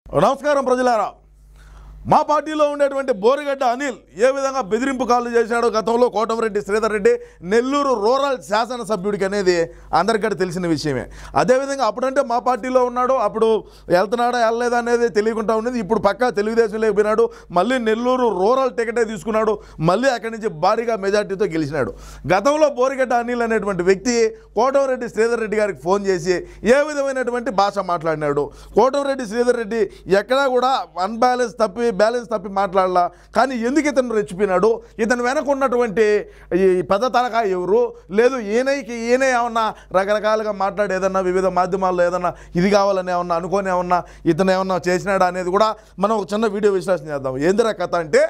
నమస్కారం ప్రజలారా. మా పార్టీలో ఉండేటువంటి బోరిగడ్డ అనిల్ ఏ విధంగా బెదిరింపు కాళ్ళు చేశాడో గతంలో కోటమిరెడ్డి శ్రీధర్ రెడ్డి నెల్లూరు రూరల్ శాసనసభ్యుడికి అనేది అందరికీ తెలిసిన విషయమే. అదేవిధంగా అప్పుడంటే మా పార్టీలో ఉన్నాడు, అప్పుడు వెళ్తున్నాడా వెళ్ళలేదా అనేది తెలియకుండా ఉండేది. ఇప్పుడు పక్కా తెలుగుదేశం లేకపోయినాడు, మళ్ళీ నెల్లూరు రూరల్ టికెటే తీసుకున్నాడు, మళ్ళీ అక్కడి నుంచి భారీగా మెజార్టీతో గెలిచినాడు. గతంలో బోరిగడ్డ అనిల్ అనేటువంటి వ్యక్తి కోటమిరెడ్డి శ్రీధర్ రెడ్డి గారికి ఫోన్ చేసి ఏ విధమైనటువంటి భాష మాట్లాడినాడు. కోటమిరెడ్డి శ్రీధర్ రెడ్డి ఎక్కడా కూడా బ్యాలెన్స్ తప్పి మాట్లాడాల. కానీ ఎందుకు ఇతను రెచ్చిపోయినాడు, ఇతను వెనక ఉన్నటువంటి ఈ పెద్ద తలకాయ ఎవరు, లేదు ఈయన ఏమన్నా రకరకాలుగా మాట్లాడి ఏదన్నా వివిధ మాధ్యమాల్లో ఏదన్నా ఇది కావాలని ఏమన్నా అనుకొని ఏమన్నా ఇతను ఏమన్నా చేసినాడా అనేది కూడా మనం ఒక చిన్న వీడియో విశ్లేషణ చేద్దాం. ఏందిరా కథ అంటే,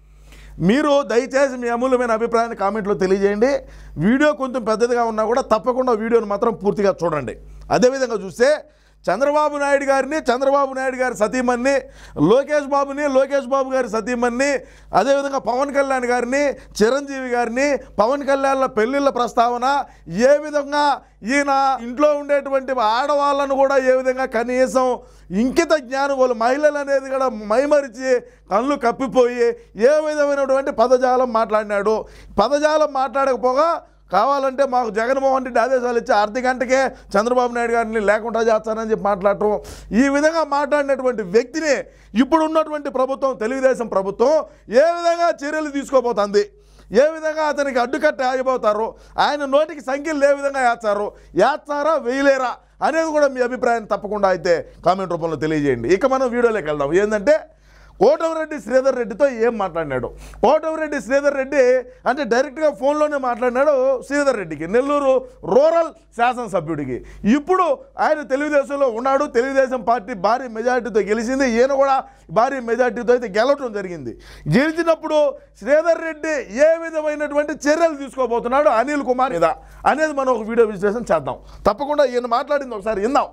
మీరు దయచేసి మీ అమూల్యమైన అభిప్రాయాన్ని కామెంట్లో తెలియజేయండి. వీడియో కొంచెం పెద్దదిగా ఉన్నా కూడా తప్పకుండా వీడియోని మాత్రం పూర్తిగా చూడండి. అదేవిధంగా చూస్తే చంద్రబాబు నాయుడు గారి సతీమణిని, లోకేష్ బాబు గారి సతీమణిని, అదేవిధంగా పవన్ కళ్యాణ్ గారిని, చిరంజీవి గారిని, పవన్ కళ్యాణ్ల పెళ్ళిళ్ళ ప్రస్తావన, ఏ విధంగా ఈయన ఇంట్లో ఉండేటువంటి ఆడవాళ్ళను కూడా ఏ విధంగా కనీసం ఇంకిత జ్ఞానం వాళ్ళు మహిళలు అనేది కూడా మైమరిచి కళ్ళు కప్పిపోయి ఏ విధమైనటువంటి పదజాలం మాట్లాడినాడు. పదజాలం మాట్లాడకపోగా కావాలంటే మాకు జగన్మోహన్ రెడ్డి ఆదేశాలు ఇచ్చి అర్ధ గంటకే చంద్రబాబు నాయుడు గారిని లేకుండా చేస్తానని చెప్పి మాట్లాడటం, ఈ విధంగా మాట్లాడినటువంటి వ్యక్తిని ఇప్పుడు ఉన్నటువంటి ప్రభుత్వం, తెలుగుదేశం ప్రభుత్వం ఏ విధంగా చర్యలు తీసుకోబోతుంది, ఏ విధంగా అతనికి అడ్డుకట్ట ఆగిపోతారు, ఆయన నోటికి సంఖ్యలు ఏ విధంగా వేస్తారా వేయలేరా అనేది కూడా మీ అభిప్రాయాన్ని తప్పకుండా అయితే కామెంట్ రూపంలో తెలియజేయండి. ఇక మనం వీడియోలోకి వెళ్దాం. ఏంటంటే కోటమిరెడ్డి శ్రీధర్ రెడ్డితో ఏం మాట్లాడినాడు. కోటమిరెడ్డి శ్రీధర్ రెడ్డి అంటే డైరెక్ట్గా ఫోన్లోనే మాట్లాడినాడు శ్రీధర్ రెడ్డికి, నెల్లూరు రూరల్ శాసనసభ్యుడికి. ఇప్పుడు ఆయన తెలుగుదేశంలో ఉన్నాడు, తెలుగుదేశం పార్టీ భారీ మెజార్టీతో గెలిచింది, ఈయన కూడా భారీ మెజార్టీతో అయితే గెలవటం జరిగింది. గెలిచినప్పుడు శ్రీధర్ రెడ్డి ఏ విధమైనటువంటి చర్యలు తీసుకోబోతున్నాడు అనిల్ కుమార్ మీద అనేది మనం ఒక వీడియో విశ్లేషణ చేద్దాం. తప్పకుండా ఈయన మాట్లాడింది ఒకసారి విందాం.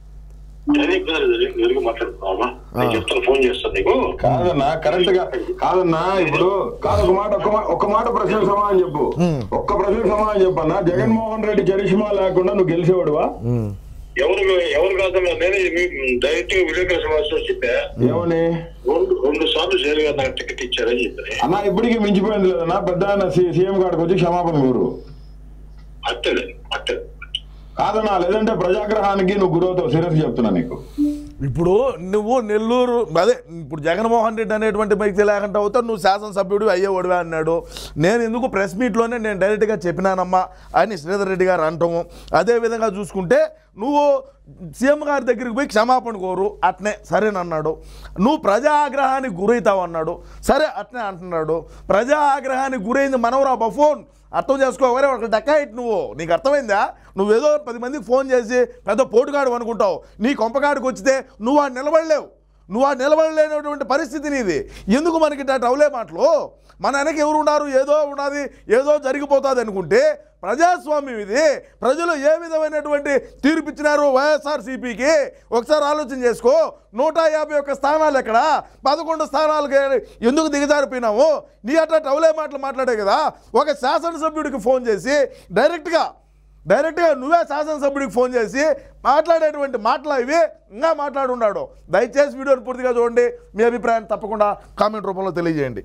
కాదన్నా, కరెక్ట్ గా కాదన్నా. ఇప్పుడు కాదు, ఒక మాట ప్రశ్నకు సమాధానం చెప్పు. ఒక్క ప్రశ్నకు సమాధానం చెప్పన్నా. జగన్మోహన్ రెడ్డి చరిష్మా లేకుండా నువ్వు గెలిచేవాడువా? ఎవరు కాదన్నా, నేనే డైరెక్ట్ విలేకరుల సమావేశంలో చెప్పా. ఏమని? 2 సార్లు జైలు గారు నాకు టికెట్ ఇచ్చారని చెప్పి అన్నా. ఇప్పటికీ మించిపోయింది లేదన్నా, పెద్ద ఆయన సీఎం కాడికి వచ్చి క్షమాపణ కోరు. అట్టలే కాదన్నా, లేదంటే ప్రజాగ్రహానికి నువ్వు గురవుతావు. సీరియస్ చెప్తున్నా నీకు. ఇప్పుడు నువ్వు నెల్లూరు ఇప్పుడు జగన్మోహన్ రెడ్డి అనేటువంటి వ్యక్తి లేకుండా అవుతావు, నువ్వు శాసనసభ్యుడు అయ్యేవాడివే అన్నాడు. నేను ఎందుకు ప్రెస్ మీట్లోనే నేను డైరెక్ట్గా చెప్పినానమ్మా అని శ్రీధర్ రెడ్డి గారు అంటాము. అదేవిధంగా చూసుకుంటే నువ్వు సీఎం గారి దగ్గరికి పోయి క్షమాపణ కోరు, అట్నే సరేనన్నాడు. నువ్వు ప్రజా ఆగ్రహానికి గురవుతావు అన్నాడు, సరే అట్నే అంటున్నాడు. ప్రజా ఆగ్రహానికి గురైంది మనవరా బఫోన్, అర్థం చేసుకోవరే ఒక డకాయిట్. నీకు అర్థమైందా? నువ్వేదో 10 మందికి ఫోన్ చేసి పెద్ద పోటుగాడు అనుకుంటావు, నీ కొంపగాడికి వచ్చితే నువ్వు ఆ నిలబడలేనటువంటి పరిస్థితి నీది. ఎందుకు మనకి టవలే మాటలు? మన వెనక ఎవరు ఉన్నారు, ఏదో ఉన్నది, ఏదో జరిగిపోతుంది అనుకుంటే ప్రజాస్వామ్యం ఇది. ప్రజలు ఏ విధమైనటువంటి తీర్పు ఇచ్చినారు వైఎస్ఆర్సీపీకి ఒకసారి ఆలోచన చేసుకో. 151 స్థానాలు ఎక్కడ, 11 స్థానాలకి ఎందుకు దిగజారిపోయినావు? నీ అట్లా టవలే మాటలు మాట్లాడే కదా. ఒక శాసనసభ్యుడికి ఫోన్ చేసి డైరెక్ట్గా నువ్వే శాసనసభ్యుడికి ఫోన్ చేసి మాట్లాడేటువంటి మాటలు ఇవి ఇంకా మాట్లాడున్నాడు. దయచేసి వీడియోని పూర్తిగా చూడండి, మీ అభిప్రాయాన్ని తప్పకుండా కామెంట్ రూపంలో తెలియజేయండి.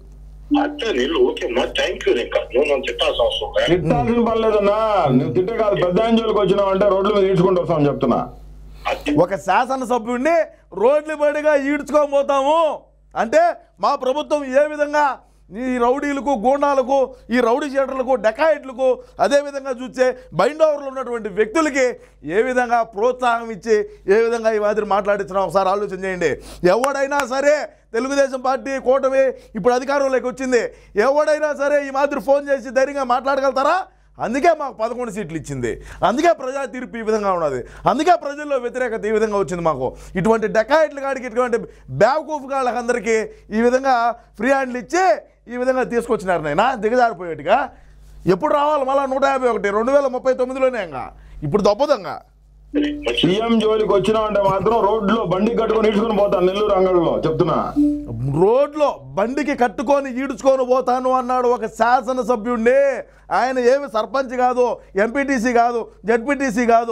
తిట్టాల్సిన పర్లేదన్నా, నువ్వు తిట్టే కాదు, పెద్ద అంజోలకు వచ్చినావు అంటే రోడ్ల మీద ఈడ్చుకుంటూ వస్తామని చెప్తున్నా. ఒక శాసనసభ్యుడిని రోడ్లు బడిగా ఈడ్చుకోబోతాము అంటే మా ప్రభుత్వం ఏ విధంగా ఈ రౌడీలకు, గూండాలకు, ఈ రౌడీ షీటర్లకు, డకాయిట్లకు, అదేవిధంగా చూస్తే బైండ్ ఓవర్లో ఉన్నటువంటి వ్యక్తులకి ఏ విధంగా ప్రోత్సాహం ఇచ్చి ఏ విధంగా ఈ మాదిరి మాట్లాడించినా ఒకసారి ఆలోచన చేయండి. ఎవడైనా సరే తెలుగుదేశం పార్టీ కూటమి ఇప్పుడు అధికారంలోకి వచ్చింది, ఎవడైనా సరే ఈ మాదిరి ఫోన్ చేసి ధైర్యంగా మాట్లాడగలుగుతారా? అందుకే మాకు 11 సీట్లు ఇచ్చింది, అందుకే ప్రజా తీర్పు ఈ విధంగా ఉన్నది, అందుకే ప్రజల్లో వ్యతిరేకత ఈ విధంగా వచ్చింది. మాకు ఇటువంటి డకాయిట్ల కాడికి, ఇటువంటి బ్యావకూఫ్ గాళ్ళందరికీ ఈ విధంగా ఫ్రీ హ్యాండ్లు ఇచ్చి ఈ విధంగా తీసుకొచ్చినారు. నైనా దిగజారిపోయేట్టుగా ఎప్పుడు రావాలి మళ్ళీ 151 2039లోనే ఇంకా ఇప్పుడు దొప్పదంగా. సీఎం జోలికి వచ్చినావు అంటే మాత్రం రోడ్లో బండి కట్టుకొని ఈడ్చుకొని పోతాను నెల్లూరు అంగడిలో చెప్తున్నా. రోడ్లో బండికి కట్టుకొని ఈడ్చుకొని పోతాను అన్నాడు ఒక శాసనసభ్యుడిని. ఆయన ఏమి సర్పంచ్ కాదు, ఎంపీటీసీ కాదు, జడ్పీటీసీ కాదు,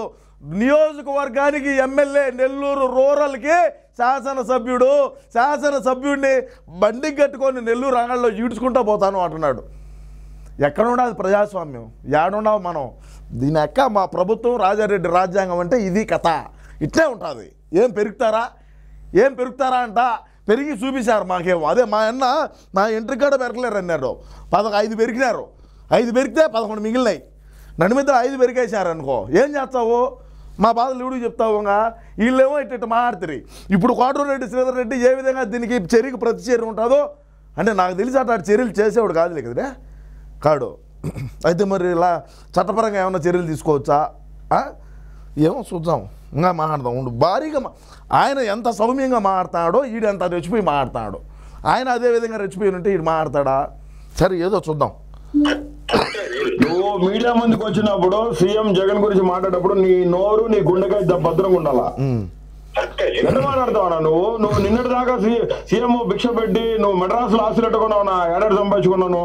నియోజకవర్గానికి ఎమ్మెల్యే, నెల్లూరు రూరల్కి శాసనసభ్యుడిని బండికి కట్టుకొని నెల్లూరు రంగంలో ఈడ్చుకుంటూ పోతాను అంటున్నాడు. ఎక్కడున్నది ప్రజాస్వామ్యం? ఏడున్నావు మనం? దీని ఎక్క మా ప్రభుత్వం రాజారెడ్డి రాజ్యాంగం అంటే ఇది కథ. ఇట్లే ఉంటుంది. ఏం పెరుగుతారా అంట. పెరిగి చూపించారు మాకేమో. అదే మా అన్న నా ఎంట్రీ కూడా పెరగలేరు అన్నాడు. 5 పెరిగినారు. 5 పెరిగితే 11 మిగిలినాయి. నన్ను మీద 5 పెరిగేశారు అనుకో, ఏం చేస్తావు? మా బాధలు ఎవడికి చెప్తావు? వీళ్ళేమో ఇట్ట మాట్లాడుతారు. ఇప్పుడు కోటమిరెడ్డి శ్రీధర్ రెడ్డి ఏ విధంగా దీనికి చర్యకు ప్రతి చర్య ఉంటుందో అంటే నాకు తెలిసి అటు చర్యలు చేసేవాడు కాదులే కదనే కాడు. అయితే మరి ఇలా చట్టపరంగా ఏమైనా చర్యలు తీసుకోవచ్చా? ఏమో చూద్దాం, ఇంకా మాట్లాడదాం. ఉండు భారీగా ఆయన ఎంత సౌమ్యంగా మాట్లాడతాడో ఈడు ఎంత రెచ్చిపోయి మాట్లాడతాడు. ఆయన అదే విధంగా రెచ్చిపోయి ఉంటే ఈడు మాట్లాడతాడా? సరే ఏదో చూద్దాం. నువ్వు మీడియా ముందుకు వచ్చినప్పుడు సీఎం జగన్ గురించి మాట్లాడేటప్పుడు నీ నోరు నీ గుండెకాయ భద్రంగా ఉండాలా. ఎంత మాట్లాడతావా నువ్వు నిన్నటి దాకా సీఎం భిక్ష పెట్టి నువ్వు మెడ్రాసులో ఆస్తులు పెట్టుకున్నావు, ఏడాది సంపాదించుకున్నాను.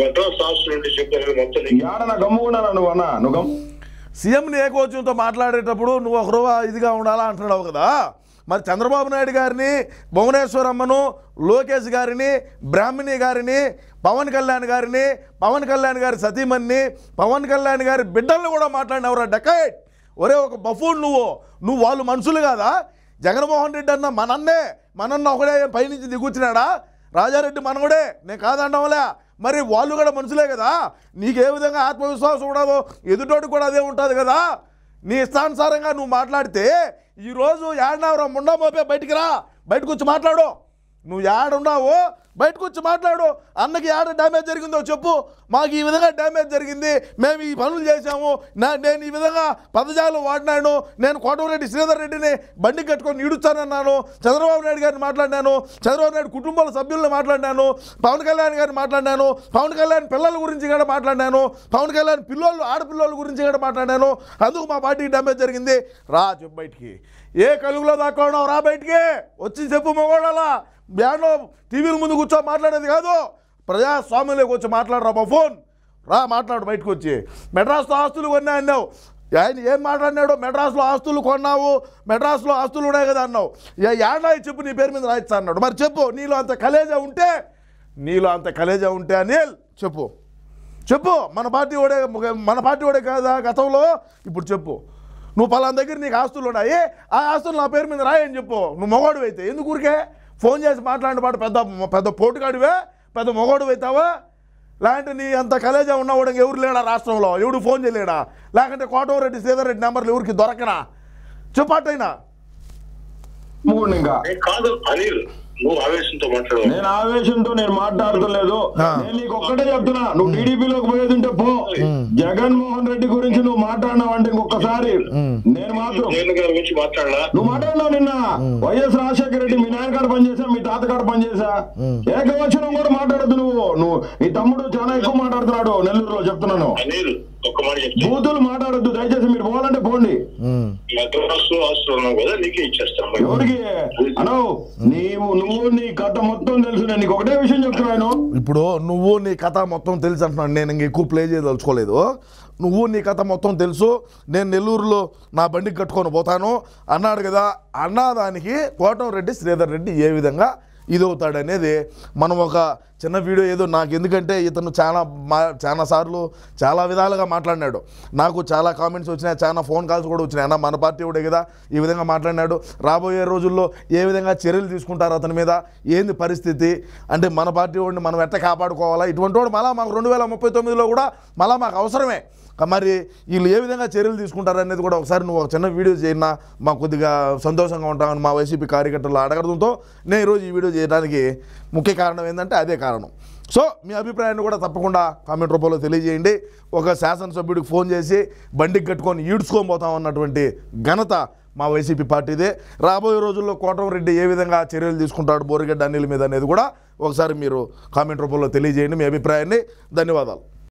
ఏడన్నా గమ్ముకున్నానా నువ్వు? నువ్వు సీఎంని ఏకోచంతో మాట్లాడేటప్పుడు నువ్వు ఒక రూపా ఇదిగా ఉండాలా అంటున్నావు కదా. మరి చంద్రబాబు నాయుడు గారిని, భువనేశ్వరమ్మను, లోకేష్ గారిని, బ్రాహ్మణి గారిని, పవన్ కళ్యాణ్ గారి సతీమణిని, పవన్ కళ్యాణ్ గారి బిడ్డలను కూడా మాట్లాడినవరా డెకైట్? ఒరే ఒక బఫూన్ నువ్వు వాళ్ళు మనుషులు కాదా? జగన్మోహన్ రెడ్డి అన్న మనన్న ఒకడే పైనుంచి దిగుచ్చినాడా? రాజారెడ్డి మనవడే, నేను కాదంటాంలే. మరి వాళ్ళు కూడా మనుషులే కదా. నీకు ఏ విధంగా ఆత్మవిశ్వాసం ఉండదో ఎదుటోడికి కూడా అదే ఉంటుంది కదా. నీ ఇష్టానుసారంగా నువ్వు మాట్లాడితే ఈరోజు ఏడనవరా ముండా మోపే బయటకు వచ్చి మాట్లాడు. నువ్వు ఏడున్నావు బయటకు వచ్చి మాట్లాడు. అన్నకి ఏడ డ్యామేజ్ జరిగిందో చెప్పు. మాకు ఈ విధంగా డ్యామేజ్ జరిగింది, మేము ఈ పనులు చేశాము, నేను ఈ విధంగా పదజాలం వాడినాను, నేను కోటమిరెడ్డి శ్రీధర్ రెడ్డిని బండి కట్టుకొని ఈడుస్తానన్నాను, చంద్రబాబు నాయుడు గారిని మాట్లాడినాను, చంద్రబాబు నాయుడు కుటుంబాల సభ్యులను మాట్లాడినాను, పవన్ కళ్యాణ్ గారిని మాట్లాడినాను, పవన్ కళ్యాణ్ పిల్లల గురించి కూడా మాట్లాడినాను, పవన్ కళ్యాణ్ ఆడపిల్లల గురించి కూడా మాట్లాడినాను. అందుకు మా పార్టీకి డ్యామేజ్ జరిగింది. రా చెప్పు బయటికి. ఏ కలుగులో దాక్కున్నావు? రా బయటికి వచ్చి చెప్పు. మగోడాలా బ్యానో టీవీల ముందు కూర్చో మాట్లాడేది కాదు. ప్రజాస్వామ్యంలోకి వచ్చి మాట్లాడరా ఫోన్. రా మాట్లాడు బయటకు వచ్చి. మెడ్రాస్లో ఆస్తులు కొన్నా అన్నావు. ఆయన ఏం మాట్లాడినాడు? మెడ్రాస్లో ఆస్తులు కొన్నావు, మెడ్రాస్లో ఆస్తులు ఉన్నాయి కదా అన్నావు. ఏడా చెప్పు, నీ పేరు మీద రాయిస్తా అన్నాడు. మరి చెప్పు, నీలో అంత కలేజా ఉంటే అనిల్ చెప్పు. మన పార్టీ ఓడే కాదా గతంలో? ఇప్పుడు చెప్పు. నువ్వు పలానా దగ్గర నీకు ఆస్తులు ఉన్నాయి, ఆ ఆస్తులు నా పేరు మీద రాయని చెప్పు. నువ్వు మొగోడు అయితే ఎందుకు ఊరికే ఫోన్ చేసి మాట్లాడిన పాటు పెద్ద పోటుగాడివే, పెద్ద మొగోడు అవుతావా? లేదంటే నీ అంత కలేజా ఉన్నవాడు ఎవరు లేడా రాష్ట్రంలో? ఎవడు ఫోన్ చేయలేడా? లేకంటే కోటమిరెడ్డి శ్రీధర్ రెడ్డి నెంబర్లు ఎవరికి దొరకనా? చెప్పాటైనా కాదు అనిల్, నువ్వు ఆవేశంతో మాట్లాడు. నేను ఆవేశంతో మాట్లాడతలేదు. నేను నీకు ఒక్కటే చెప్తున్నా, నువ్వు టీడీపీలోకి పోయేది ఉంటే పో. జగన్మోహన్ రెడ్డి గురించి నువ్వు మాట్లాడినావంటే ఇంకొకసారి నేను మాత్రం నువ్వు మాట్లాడినావు. నిన్న వైఎస్ రాజశేఖర రెడ్డి మీ నాయన కాడ పనిచేసా, మీ తాత కాడ పనిచేసా. ఏకవచనం కూడా మాట్లాడద్దు. నువ్వు నీ తమ్ముడు చాలా ఎక్కువ మాట్లాడుతున్నాడు నెల్లూరులో. చెప్తున్నాను, బూతులు మాట్లాడద్దు దయచేసి. మీరు పోవాలంటే పోండి. ఎవరికి అనవు? నువ్వు నీ కథ మొత్తం తెలుసు. నేను నీకు ఒకటే విషయం చెప్తున్నాను. ఇప్పుడు నువ్వు నీ కథ మొత్తం తెలుసు అంటున్నాను. నేను ఇంక ఎక్కువ ప్లే చేయదలుచుకోలేదు. నువ్వు నీ కథ మొత్తం తెలుసు. నేను నెల్లూరులో నా బండికి కట్టుకొని పోతాను అన్నాడు కదా. అన్నదానికి కోటమిరెడ్డి శ్రీధర్ రెడ్డి ఏ విధంగా ఇదవుతాడనేది మనం ఒక చిన్న వీడియో ఏదో నాకు, ఎందుకంటే ఇతను చాలా సార్లు చాలా విధాలుగా మాట్లాడినాడు. నాకు చాలా కామెంట్స్ వచ్చినాయి, చాలా ఫోన్ కాల్స్ కూడా వచ్చినాయి. అన్న మన పార్టీ కూడా కదా ఈ విధంగా మాట్లాడినాడు, రాబోయే రోజుల్లో ఏ విధంగా చర్యలు తీసుకుంటారు అతని మీద, ఏంది పరిస్థితి, అంటే మన పార్టీ వాడిని మనం ఎట్లా కాపాడుకోవాలా, ఇటువంటి వాడు మళ్ళీ మాకు 2039లో కూడా మళ్ళీ మాకు అవసరమే. మరి వీళ్ళు ఏ విధంగా చర్యలు తీసుకుంటారు అనేది కూడా ఒకసారి నువ్వు ఒక చిన్న వీడియో చేయన్నా మాకు కొద్దిగా సంతోషంగా ఉంటామని మా వైసీపీ కార్యకర్తలు అడగడంతో నేను ఈరోజు ఈ వీడియో చేయడానికి ముఖ్య కారణం ఏంటంటే అదే కారణం. సో మీ అభిప్రాయాన్ని కూడా తప్పకుండా కామెంట్ రూపంలో తెలియజేయండి. ఒక శాసనసభ్యుడికి ఫోన్ చేసి బండికి కట్టుకొని ఈడ్చుకొని పోతామన్నటువంటి ఘనత మా వైసీపీ పార్టీదే. రాబోయే రోజుల్లో కోటమిరెడ్డి ఏ విధంగా చర్యలు తీసుకుంటాడు బోరిగడ్డ అనిల్ మీద అనేది కూడా ఒకసారి మీరు కామెంట్ రూపంలో తెలియజేయండి మీ అభిప్రాయాన్ని. ధన్యవాదాలు.